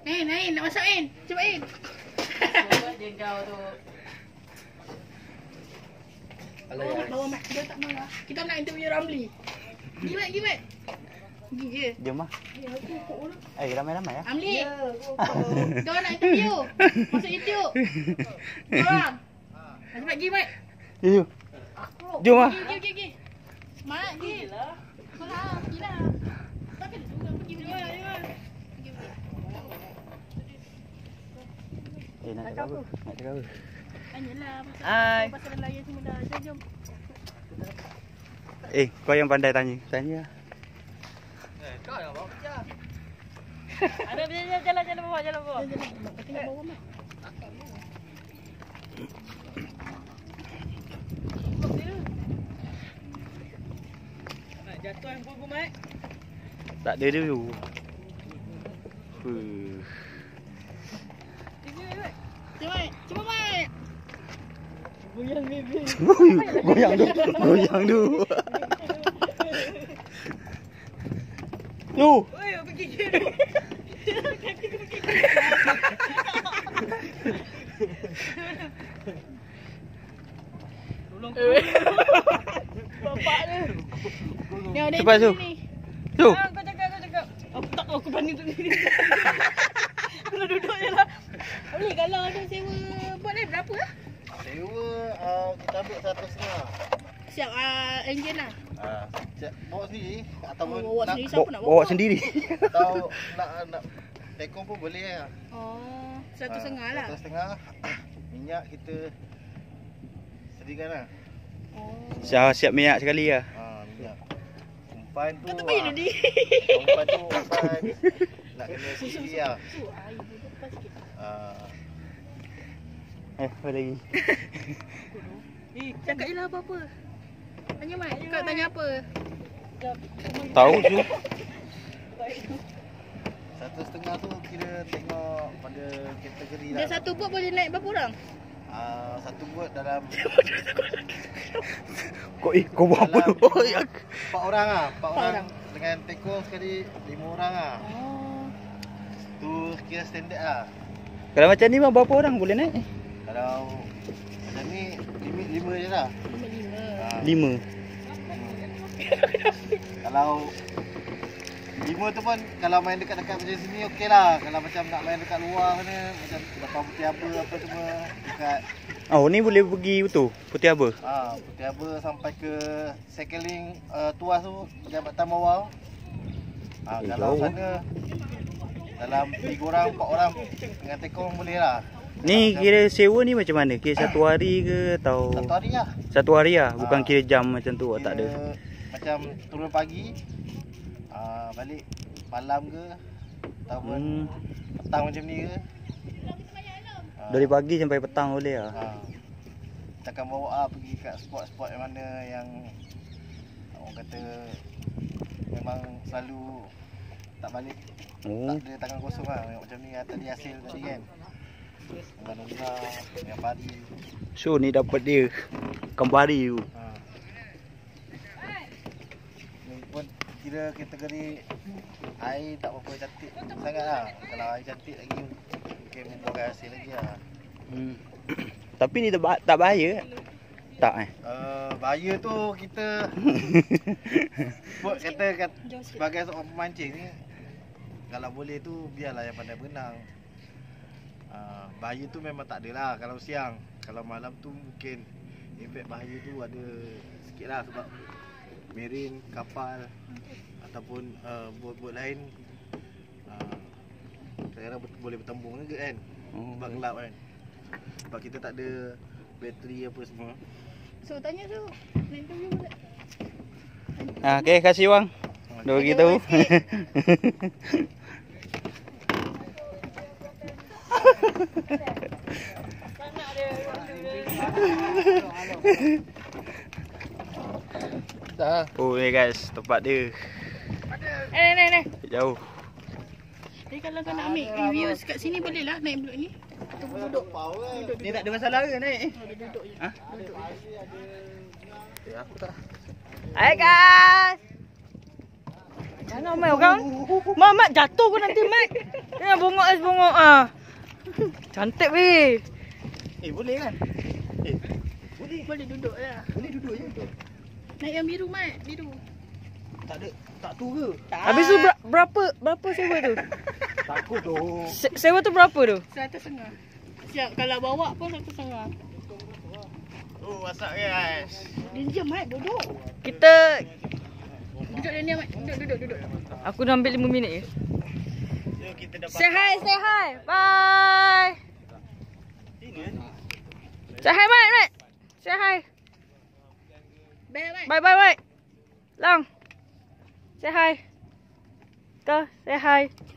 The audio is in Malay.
Nain, nak masuk in. Cuba in. Cuba dia kau tu. Bawa mat, dia tak marah. Kita nak interview Ramli. Gimat. Pergi je. Jom lah. Ramai-ramai ya. Ramli. Kita nak interview. Masuk YouTube. Korang. Cepat pergi, Mat. Jom lah. Pergi. Mat, pergi. Sekolah, pergilah. Tak kena juga pergi. Nak cakap apa? Tanyalah Hai. pasal layan semua dah. Jom. Kau yang pandai tanya. Tanya. Kau yang bawa kerja. Ada jalan bawah. Tinggal bawah, Mat. Nak jatuh yang pun Mat. Tak ada dulu. Cuba, Mat. Goyang baby. Goyang dulu. Tu. Oi, pergi kiri. Tolong bapak dia. Cepat tu. Tu. Kau cakap. Aku berani duduk ni. Kalau duduk je lah. Boleh kalau ada sewa buat ni berapa lah? Sewa kita ambil 150. Siap engine lah. Bawa sendiri ataupun Bawa nak sendiri, siapa nak bawa? Bawa sendiri. atau nak tekong pun boleh lah. Oh, 150 lah. 150. Minyak kita sediakan lah. Oh. Siap minyak sekali lah. Minyak. Umpan tu. Kau tak payah diri. Umpan tu nak kena sendiri lah. Apa lagi? Cakap je lah apa-apa. Tanya Mat, kau tanya apa? Tahu tu. 150 tu kira tengok pada kategori lah. Dia satu bot boleh naik berapa orang? Satu bot dalam Kau buat apa tu? 4 orang lah. 4 orang. orang. Dengan tekong sekali 5 orang lah. Oh. Tu kira standard lah. Kalau macam ni berapa orang boleh naik? Kalau macam ni limit 5 je lah. 5. 5. Kalau 5 tu pun kalau main dekat-dekat macam sini okey lah. Kalau macam nak main dekat luar mana, macam lepas Putih Aba apa semua dekat Ni boleh pergi betul Putih Aba. Putih Aba sampai ke Cycling Tuas tu Jabatan Bawah. Kalau jauh. sana dalam 3 orang 4 orang dengan tekong boleh lah. Ni kira sewa ni macam mana? Kira satu hari ke atau 1 hari lah. Satu hari lah, bukan kira jam macam tu. Tak ada. Macam turun pagi, balik malam ke ataupun petang macam ni ke. Dari pagi sampai petang boleh lah. Kita akan bawa pergi kat spot-spot yang mana yang orang kata memang selalu tak balik. Tak ada tangan kosong lah. Macam ni tadi hasil tadi kan. Nungga, yang padi. So ni dapat dia kembali tu. Ni pun kira kategori air tak berapa cantik sangat lah. Kalau air cantik lagi mungkin membuahkan hasil lagi lah. Tapi ni tak bahaya tak bahaya tu kita buat kata sebagai seorang pemancing ni, kalau boleh tu biarlah yang pandai berenang. Bahaya tu memang tak ada lah kalau siang. Kalau malam tu mungkin efek bahaya tu ada sikit lah, sebab marine, kapal ataupun bot-bot lain kadang-kadang boleh bertembung juga kan. Sebab gelap kan. Sebab kita tak ada bateri apa semua. So tanya tu. Nak interview boleh? Okay, kasih bang. Dah bagi tahu. Ni guys, tempat dia. Ni. Jauh. Jadi kalau kau nak ambil review kat sini boleh lah naik blok ni. Ataupun duduk. Ni tak ada masalah ke naik? Duduk je. Duduk. Aku tak. Hai guys. Jangan Mat orang. Mat jatuh kau nanti Mat. Jangan bongok ah. Cantik weh. Boleh kan? Boleh duduk lah. Boleh duduk je. Naik yang biru Mat, biru. Tak tu ke? Habis tu berapa sewa tu? Takut tu. Sewa tu berapa tu? 150. Siap, kalau bawa pun 150. Oh, masak guys. Dia diam Mat, duduk. Kita Duduk dia Mat, duduk. aku dah ambil 5 minit je. Jom kita dapat. Say hi. Bye. Say hi Mat. Say hi. Bye Mat. Bye. Lang. Say hi. Go, say hi.